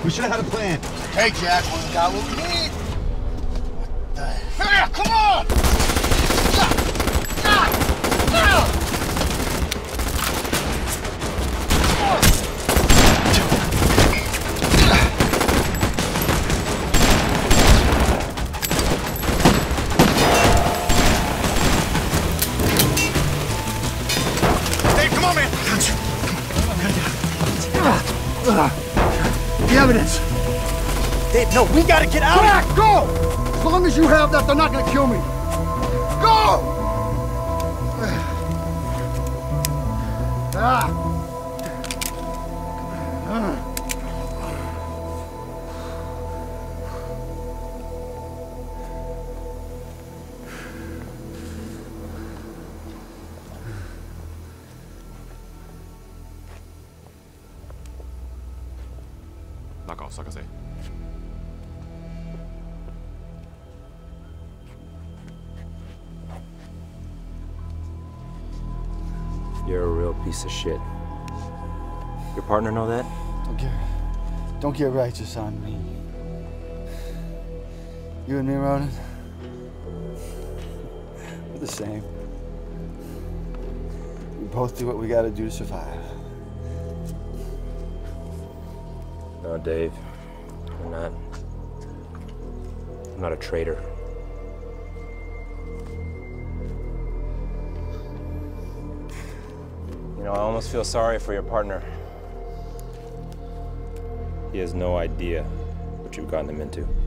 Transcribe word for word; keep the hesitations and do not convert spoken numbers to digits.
We should have had a plan. Hey, Jack, we got what we need. What the hell? Come on! Dave, come on, man! The evidence! Dave, no, we gotta get out! Jack, go! As long as you have that, they're not gonna kill me. Go! Ah. Ah. You're a real piece of shit. Your partner know that? Don't get, don't get righteous on me. You and me, Ronan, we're the same. We both do what we gotta do to survive. No, Dave. I'm not. I'm not a traitor. You know, I almost feel sorry for your partner. He has no idea what you've gotten him into.